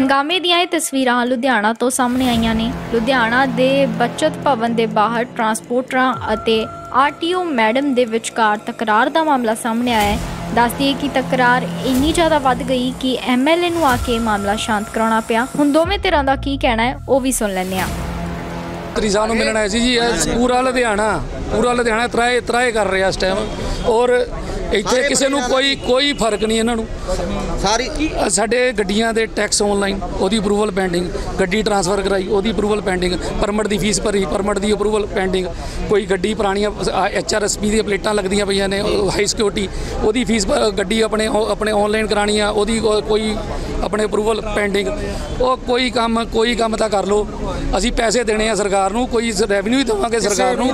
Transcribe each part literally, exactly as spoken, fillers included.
हंगामे ਦੀਆਂ ਇਹ ਤਸਵੀਰਾਂ ਲੁਧਿਆਣਾ ਤੋਂ ਸਾਹਮਣੇ ਆਈਆਂ ਨੇ। ਲੁਧਿਆਣਾ ਦੇ ਬੱਚਤ ਭਵਨ ਦੇ ਬਾਹਰ ਟਰਾਂਸਪੋਰਟਰਾਂ ਅਤੇ ਆਰਟੀਓ ਮੈਡਮ ਦੇ ਵਿਚਕਾਰ ਤਕਰਾਰ ਦਾ ਮਾਮਲਾ ਸਾਹਮਣੇ ਆਇਆ है। दस दिए कि तकरार इन्नी ज़्यादा वध गई कि एम एल ए नूं आके मामला शांत कराना पिया। हुण दोवें धिरां दा की कहना है वो भी सुन लैंदे आ। तरीजा नूं मिलण आए सी जी, पूरा लुधियाना पूरा लुधियाना त्राए त्राए कर रहा इस टाइम, और ਇੱਥੇ ਕਿਸੇ ਨੂੰ ਕੋਈ ਕੋਈ ਫਰਕ ਨਹੀਂ ਇਹਨਾਂ ਨੂੰ। ਸਾਰੀ ਸਾਡੇ ਗੱਡੀਆਂ ਦੇ ਟੈਕਸ ਆਨਲਾਈਨ ਉਹਦੀ ਅਪਰੂਵਲ ਪੈਂਡਿੰਗ, ਗੱਡੀ ਟਰਾਂਸਫਰ ਕਰਾਈ ਉਹਦੀ ਅਪਰੂਵਲ ਪੈਂਡਿੰਗ, ਪਰਮਿਟ ਦੀ ਫੀਸ ਭਰੀ ਪਰਮਿਟ ਦੀ ਅਪਰੂਵਲ ਪੈਂਡਿੰਗ, ਕੋਈ ਗੱਡੀ ਪੁਰਾਣੀਆਂ ਐਚ ਆਰ ਐਸ ਪੀ ਦੀਆਂ ਪਲੇਟਾਂ ਲੱਗਦੀਆਂ ਪਈਆਂ ਨੇ ਹਾਈ ਸਿਕਿਉਰਿਟੀ ਉਹਦੀ ਫੀਸ, ਗੱਡੀ ਆਪਣੇ ਆਪਣੇ ਆਨਲਾਈਨ ਕਰਾਣੀ ਆ ਉਹਦੀ ਕੋਈ ਆਪਣੇ ਅਪਰੂਵਲ ਪੈਂਡਿੰਗ। ਉਹ ਕੋਈ ਕੰਮ ਕੋਈ ਕੰਮ ਤਾਂ ਕਰ ਲਓ, ਅਸੀਂ ਪੈਸੇ ਦੇਣੇ ਆ ਸਰਕਾਰ ਨੂੰ, ਕੋਈ ਰੈਵਨਿਊ ਹੀ ਦੇਵਾਂਗੇ ਸਰਕਾਰ ਨੂੰ,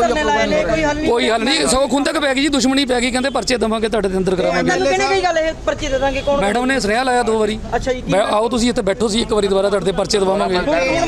ਕੋਈ ਹੱਲ ਨਹੀਂ। ਸਗੋਂ ਖੁੰਦਕ ਪੈ ਗਈ ਜੀ, ਦੁਸ਼ਮਣੀ ਪੈ ਗਈ, ਕਹਿੰਦੇ पर्चे देवांगे तुहाडे अंदर करावांगे। मैडम ने सुनेहा लाया दो बारी, आओ तुसीं इत्थे बैठो सी एक बारी दोबारा तुहाडे पर्चे दवावांगे।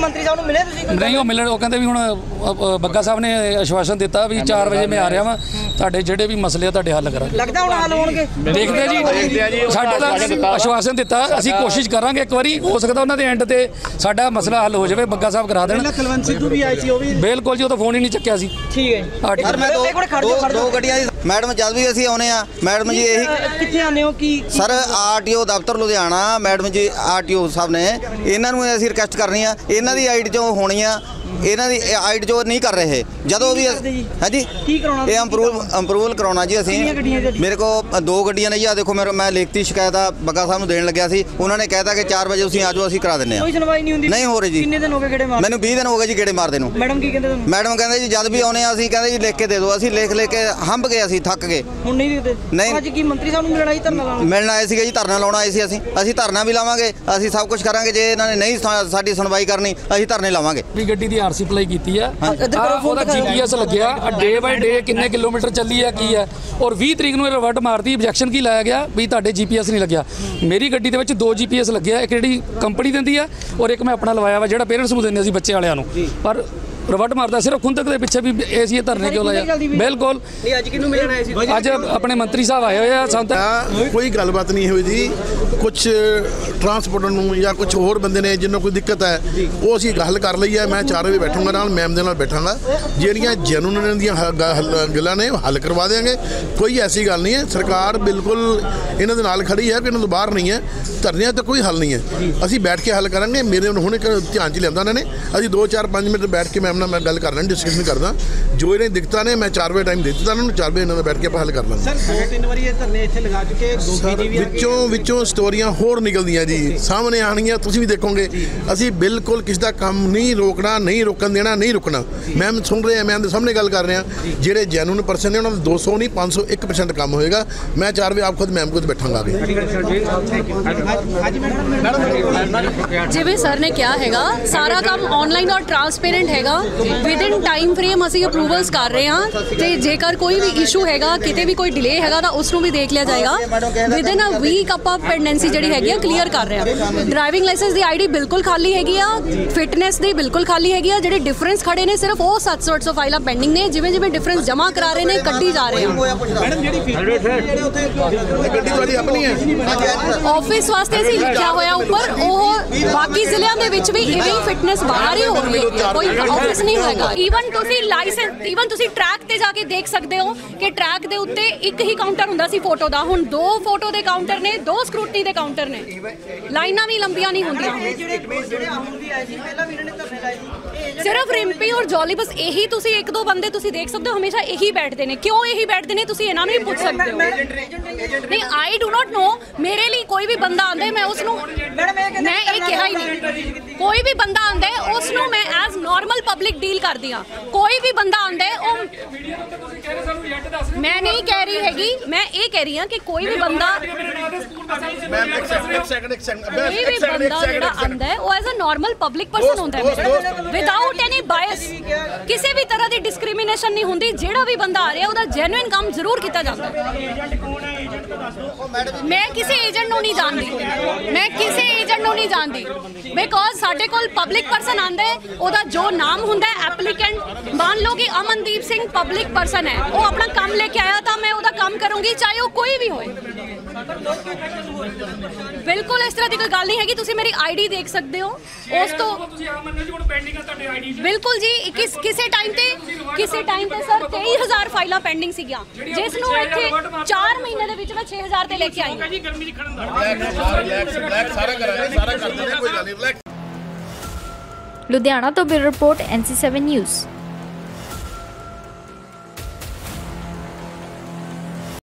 नहीं वो मिलण, वो कहंदे भी हुण बग्गा साहब ने आश्वासन दिता भी चार बजे मैं आ रहा वां, तुहाडे जिहड़े भी मसले तुहाडे हल करांगे। लगदा हुण हल होणगे, देखदे जी साडे दा आश्वासन दिता, असीं कोशिश करांगे एक बारी, हो सकदा उन्हां दे एंड ते साडा मसला हल हो जावे, बग्गा साहब करा देण। कुलवंत सिद्धू भी आए सी, वो भी बिल्कुल जी, वो तो फोन ही नहीं चुक्या सी। ठीक है सर, मैं दो दो गड्डियां मैडम जद भी असीं आउने आ मैडम जी यही कित्थे आने हो कि सर आरटीओ दफ्तर लुधियाना मैडम जी आरटीओ साहब ने इन्हां नूं असीं रिक्वेस्ट करनी आ, इन्हां दी आईडी चों होनी आ, ਇਹਨਾਂ ਦੀ ਆਈਡ ਜੋ ਨਹੀਂ ਕਰ ਰਹੇ ਜਦੋਂ ਵੀ ਹੈ ਜੀ ਕੀ ਕਰਾਉਣਾ ਇਹ ਅਪਰੂਵਲ ਅਪਰੂਵਲ ਕਰਾਉਣਾ ਜੀ ਅਸੀਂ। ਮੇਰੇ ਕੋਲ ਦੋ ਗੱਡੀਆਂ ਨੇ ਜੀ, ਆ ਦੇਖੋ ਮੇਰੇ ਮੈਂ ਲਿਖਤੀ ਸ਼ਿਕਾਇਤ ਆ ਬੱਗਾ ਸਾਹਿਬ ਨੂੰ ਦੇਣ ਲੱਗਿਆ ਸੀ, ਉਹਨਾਂ ਨੇ ਕਹਿਤਾ ਕਿ ਚਾਰ ਵਜੇ ਤੁਸੀਂ ਆ ਜਾਓ ਅਸੀਂ ਕਰਾ ਦਿੰਦੇ ਆ। ਕੋਈ ਸੁਣਵਾਈ ਨਹੀਂ ਹੁੰਦੀ, ਨਹੀਂ ਹੋ ਰਹੀ ਜੀ। ਕਿੰਨੇ ਦਿਨ ਹੋ ਗਏ ਗੇੜੇ ਮਾਰ? ਮੈਨੂੰ ਵੀਹ ਦਿਨ ਹੋ ਗਏ ਜੀ ਗੇੜੇ ਮਾਰਦੇ ਨੂੰ। ਮੈਡਮ ਕੀ ਕਹਿੰਦੇ ਤੁਹਾਨੂੰ? ਮੈਡਮ ਕਹਿੰਦੇ ਜੀ ਜਦ ਵੀ ਆਉਨੇ ਆ ਅਸੀਂ ਕਹਿੰਦੇ ਜੀ ਲਿਖ ਕੇ ਦੇ ਦਿਓ, ਅਸੀਂ ਲਿਖ ਲੈ ਕੇ ਹੰਬ ਗਏ, ਅਸੀਂ ਥੱਕ ਗਏ। ਹੁਣ ਨਹੀਂ ਦਿੰਦੇ? ਨਹੀਂ। ਅੱਜ ਕੀ ਮੰਤਰੀ ਸਾਹਿਬ ਨੂੰ ਮਿਲਣਾ ਸੀ, ਧਰਨਾ ਲਾਉਣਾ ਮਿਲਣ ਆਏ ਸੀਗੇ ਜੀ, ਧਰਨਾ ਲਾਉਣਾ ਆਏ ਸੀ ਅਸੀਂ ਅਸੀਂ ਧਰਨਾ ਵੀ ਲਾਵਾਂਗੇ, ਅਸੀਂ ਸਭ ਕੁਝ ਕਰਾਂਗੇ। ਜੇ ਇਹਨਾਂ ਨੇ ਨਹੀਂ ਸਾਡੀ ਸੁਣਵਾਈ ਕਰਨੀ ਅਸੀਂ ਧਰਨੇ ਲਾਵਾਂਗੇ। ਵੀ ਗੱਡੀ ਦੀ ਆਰਸੀ ਅਪਲਾਈ ਕੀਤੀ ਆ, ਉਹਦਾ ਜੀਪੀਐਸ ਲੱਗਿਆ, ਡੇ ਬਾਈ ਡੇ ਕਿੰਨੇ ਕਿਲੋਮੀਟਰ ਚੱਲੀ ਆ ਕੀ ਹੈ, ਔਰ ਵੀਹ ਤਰੀਕ ਨੂੰ ਰਿਵਰਟ ਮਾਰਤੀ, ਆਬਜੈਕਸ਼ਨ ਕੀ ਲਾਇਆ ਗਿਆ ਵੀ ਤੁਹਾਡੇ ਜੀਪੀਐਸ ਨਹੀਂ ਲੱਗਿਆ। ਮੇਰੀ ਗੱਡੀ ਦੇ ਵਿੱਚ ਦੋ ਜੀਪੀਐਸ ਲੱਗਿਆ, ਇੱਕ ਜਿਹੜੀ ਕੰਪਨੀ ਦਿੰਦੀ ਆ ਔਰ ਇੱਕ ਮੈਂ ਆਪਣਾ ਲਵਾਇਆ ਵਾ ਜਿਹੜਾ ਪੇਰੈਂਟਸ ਨੂੰ ਦਿੰਦੇ ਅਸੀਂ ਬੱਚੇ ਵਾਲਿਆਂ ਨੂੰ, ਪਰ ਰਵਟ ਮਾਰਦਾ ਸਿਰਫ ਖੁੰਦਕ ਦੇ ਪਿੱਛੇ ਵੀ ਇਹ ਸੀ ਧਰਨੇ ਕਿਉਂ ਲਾਇਆ। ਬਿਲਕੁਲ ਅੱਜ ਕਿਹਨੂੰ ਮਿਲਣ ਆਏ ਸੀ? ਅੱਜ ਆਪਣੇ ਮੰਤਰੀ ਸਾਹਿਬ ਆਏ ਹੋਏ ਆ। ਸਾਨੂੰ ਕੋਈ ਗੱਲਬਾਤ ਨਹੀਂ ਹੋਈ ਜੀ, ਕੁਛ ਟਰਾਂਸਪੋਰਟਰ ਨੂੰ ਜਾਂ ਕੁਛ ਹੋਰ ਬੰਦੇ ਨੇ ਜਿਹਨਾਂ ਕੋਈ ਦਿੱਕਤ ਹੈ ਉਹ ਅਸੀਂ ਗੱਲ ਕਰ ਲਈ ਹੈ। ਮੈਂ ਚਾਰ ਵਜੇ ਬੈਠੂੰਗਾ ਨਾਲ ਮੈਮ ਦੇ ਨਾਲ ਬੈਠਾਂਗਾ, ਜਿਹੜੀਆਂ ਜੈਨੂਨ ਦੀਆਂ ਗੱਲਾਂ ਨੇ ਹੱਲ ਕਰਵਾ ਦੇਵਾਂਗੇ। ਕੋਈ ਐਸੀ ਗੱਲ ਨਹੀਂ ਹੈ, ਸਰਕਾਰ ਬਿਲਕੁਲ ਇਹਨਾਂ ਦੇ ਨਾਲ ਖੜੀ ਹੈ ਕਿ ਇਹਨਾਂ ਤੋਂ ਬਾਹਰ ਨਹੀਂ ਹੈ। ਧਰਨਿਆਂ ਤਾਂ ਕੋਈ ਹੱਲ ਨਹੀਂ ਹੈ, ਅਸੀਂ ਬੈਠ ਕੇ ਹੱਲ ਕਰਾਂਗੇ। ਮੇਰੇ ਹੁਣ ਇੱਕ ਧਿਆਨ 'ਚ ਲਿਆਂਦਾ ਇਹਨਾਂ ਨੇ, ਅਸੀਂ ਦੋ ਚਾਰ ਪੰਜ ਮਿੰਟ ਬੈਠ ਕੇ ਮੈਮ ਨਾਲ ਮੈਂ ਗੱਲ ਕਰਨਾ, ਡਿਸਕਸ਼ਨ ਕਰਦਾ ਜੋ ਇਹਨੇ ਦਿੱਕਤਾਂ ਨੇ। ਮੈਂ ਚਾਰ ਵਜੇ ਟਾਈਮ ਦੇ ਦਿੱਤਾ ਇਹਨਾਂ ਨੂੰ, ਚਾਰ ਵਜੇ ਇਹਨਾਂ ਦਾ ਬੈਠ ਕੇ ਆਪਾਂ ਹੱਲ ਕਰ ਲਾਂਗੇ। ਸਰ ਦੋ ਤਿੰਨ ਵਾਰੀ ਇਹ ਧਰਨੇ ਇੱਥੇ ਲਗਾ ਚੁੱਕੇ, ਵਿੱਚੋਂ ਵਿੱਚੋਂ ਸਟੋਰੀਆਂ ਹੋਰ ਨਿਕਲਦੀਆਂ ਜੀ ਸਾਹਮਣੇ ਆਉਣਗੀਆਂ, ਤੁਸੀਂ ਵੀ ਦੇਖੋਗੇ। ਅਸੀਂ ਬਿਲਕੁਲ ਕਿਸੇ ਦਾ ਕੰਮ ਨਹੀਂ ਰੋਕਣਾ, ਨਹੀਂ ਰੋਕਣ ਦੇਣਾ, ਨਹੀਂ ਰੁਕਣਾ। ਮੈਮ ਸੁਣ ਰਹੇ ਆ, ਮੈਮ ਦੇ ਸਾਹਮਣੇ ਗੱਲ ਕਰ ਰਹੇ ਆ, ਜਿਹੜੇ ਜੈਨੂਨ ਪਰਸਨ ਨੇ ਉਹਨਾਂ ਦਾ ਦੋ ਸੌ ਨਹੀਂ ਪੰਜ ਸੌ ਇੱਕ ਪਰਸੈਂਟ ਕੰਮ ਹੋਏਗਾ। ਮੈਂ ਚਾਰ ਵਜੇ ਆਪ ਖੁਦ ਮੈਮ ਕੋਲ ਬੈਠਾਂਗਾ। ਜਿਵੇਂ ਸਰ ਨੇ ਕਿਹਾ ਹੈਗਾ ਸਾਰਾ ਕੰਮ ਆਨਲਾਈਨ ਔਰ ਟਰਾਂਸਪੇਰੈਂਟ ਹੈਗਾ, ਵਿਦਿਨ ਟਾਈਮ ਫਰੇਮ ਅਸੀਂ ਅਪਰੂਵਲਸ ਕਰ ਰਹੇ ਹਾਂ, ਤੇ ਜੇਕਰ ਕੋਈ ਵੀ ਇਸ਼ੂ ਹੈਗਾ ਕਿਤੇ ਵੀ ਕੋਈ ਡਿਲੇ ਹੈਗਾ ਤਾਂ ਉਸ ਨੂੰ ਵੀ ਦੇਖ ਲਿਆ ਜਾਏਗਾ। ਵਿਦਿਨ ਅ ਵੀਕ ਆਪਾਂ ਪੈਂਡੈਂਸੀ ਜਿਹੜੀ ਹੈਗੀ ਆ ਕਲੀਅਰ ਕਰ ਰਹੇ ਹਾਂ। ਡਰਾਈਵਿੰਗ ਲਾਇਸੈਂਸ ਦੀ ਆਈਡੀ ਬਿਲਕੁਲ ਖਾਲੀ ਹੈਗੀ ਆ, ਫਿਟਨੈਸ ਦੀ ਬਿਲਕੁਲ ਖਾਲੀ ਹੈਗੀ ਆ। ਜਿਹੜੇ ਡਿਫਰੈਂਸ ਖੜੇ ਨੇ ਸਿਰਫ ਉਹ ਸੱਤ ਸੌ ਅੱਠ ਸੌ ਫਾਈਲਾਂ ਪੈਂਡਿੰਗ ਨੇ, ਜਿਵੇਂ ਜਿਵੇਂ ਡਿਫਰੈਂਸ ਜਮ੍ਹਾਂ ਕਰਾ ਰਹੇ ਨੇ ਕੱਢੀ ਜਾ ਰਹੇ ਆ। ਆਫਿਸ ਵਾਸਤੇ ਅਸੀਂ ਲਿਖਿਆ ਹੋਇਆ ਉੱਪਰ, ਉਹ ਬਾਕੀ ਜ਼ਿਲ੍ਹਿਆਂ ਦੇ ਵਿੱਚ ਵੀ ਇਵੇਂ ਫਿਟਨੈਸ ਬਾਹਰ ਹੀ ਹੋ ਰਹੀ ਹੈ, ਕੋਈ ਆਫਿਸ ਨਹੀਂ ਹੋਏਗਾ। ਈਵਨ ਤੁਸੀਂ ਲਾਇਸੈਂਸ ਈਵਨ ਤੁਸੀਂ ਟਰੈਕ ਤੇ ਜਾ ਕੇ ਦੇਖ ਸਕਦੇ ਹੋ ਕਿ ਟਰੈਕ ਦੇ ਉੱਤੇ ਇੱਕ ਹੀ ਕਾਊਂਟਰ ਹੁੰਦਾ ਸੀ ਫੋਟੋ ਦਾ, ਹੁਣ ਦੋ ਫੋਟੋ ਦੇ ਕਾਊਂਟਰ ਨੇ, ਦੋ ਸਕਰੂਟਨੀ ਦੇ ਕਾਊਂਟਰ ਨੇ, ਲਾਈਨਾਂ ਵੀ ਲੰਬੀਆਂ ਨਹੀਂ ਹੁੰਦੀਆਂ। ਸਿਰਫ ਰਿੰਪੀ ਔਰ ਜੋਲੀ ਬਸ ਇਹੀ, ਤੁਸੀਂ ਇੱਕ ਦੋ ਬੰਦੇ ਤੁਸੀਂ ਦੇਖ ਸਕਦੇ ਹੋ ਹਮੇਸ਼ਾ ਇਹੀ ਬੈਠਦੇ ਨੇ। ਕਿਉਂ ਇਹੀ ਬੈਠਦੇ ਨੇ ਤੁਸੀਂ ਇਹਨਾਂ ਨੂੰ ਵੀ ਪੁੱਛ ਸਕਦੇ ਹੋ। ਨਹੀਂ ਆਈ ਡੂ ਨਾਟ ਨੋ, ਮੇਰੇ ਲਈ ਕੋਈ ਵੀ ਬੰਦਾ ਆਂਦਾ ਮੈਂ ਉਸ ਨੂੰ ਮੈਂ ਇਹ ਕਿਹਾ ਹੀ ਨਹੀਂ, ਕੋਈ ਵੀ ਬੰਦਾ ਆਂਦਾ ਉਸ ਨੂੰ ਮੈਂ ਐਜ਼ ਨਾਰਮਲ ਪਬਲਿਕ ਡੀਲ ਕਰਦੀ ਹਾਂ। ਕੋਈ ਵੀ ਬੰਦਾ ਆਂਦਾ ਉਹ ਮੈਂ ਨਹੀਂ ਕਹਿ ਰਹੀ ਹੈਗੀ, ਮੈਂ ਇਹ ਕਹਿ ਰਹੀ ਹਾਂ ਕਿ ਕੋਈ ਵੀ ਬੰਦਾ ਕੋਈ ਵੀ ਬੰਦਾ ਜਿਹੜਾ ਆਂਦਾ ਹੈ ਉਹ as a normal public person ਹੁੰਦਾ ਹੈ, ਵਿਦਆਊਟ ਐਨੀ ਬਾਇਸ। ਕਿਸੇ ਵੀ ਤਰ੍ਹਾਂ ਦੀ ਡਿਸਕ੍ਰਿਮੀਨੇਸ਼ਨ ਨਹੀਂ ਹੁੰਦੀ। ਜਿਹੜਾ ਵੀ ਬੰਦਾ ਆ ਰਿਹਾ ਉਹਦਾ ਜੈਨੂਇਨ ਕੰਮ ਜ਼ਰੂਰ ਕੀਤਾ ਜਾਂਦਾ। ਮੈਂ ਕਿਸੇ ਏਜੰਟ ਨੂੰ ਨਹੀਂ ਜਾਣਦੀ, ਮੈਂ ਕਿਸੇ ਏਜੰਟ ਨੂੰ ਨਹੀਂ ਜਾਣਦੀ, ਬਿਕੋਜ਼ ਸਾਡੇ ਕੋਲ ਪਬਲਿਕ ਪਰਸਨ ਆਂਦਾ ਹੈ, ਉਹਦਾ ਜੋ ਨਾਮ ਹੁੰਦਾ ਹੈ ਐਪਲੀਕੈਂਟ, ਮੰਨ ਲਓ ਕਿ ਅਮਨਦੀਪ ਸਿੰਘ ਪਬਲਿਕ ਪਰਸਨ ਹੈ, ਉਹ ਆਪਣਾ ਕੰਮ ਲੈ ਕੇ ਆਇਆ ਤਾਂ ਮੈਂ ਉਹਦਾ ਕੰਮ काम करूंगी, चाहे वो कोई भी होए। बिल्कुल इस तरह की कोई गल नहीं हैगी। तुसी मेरी आईडी देख सकते हो। उस तो बिल्कुल जी किस किसी टाइम ते किसी टाइम ते सर तेई हज़ार फाइलां पेंडिंग सीगियां, जिस नूं इत्थे चार महीने दे विच मैं छे हज़ार ते लेके आई। लुधियाना तो bureau report N C seven news.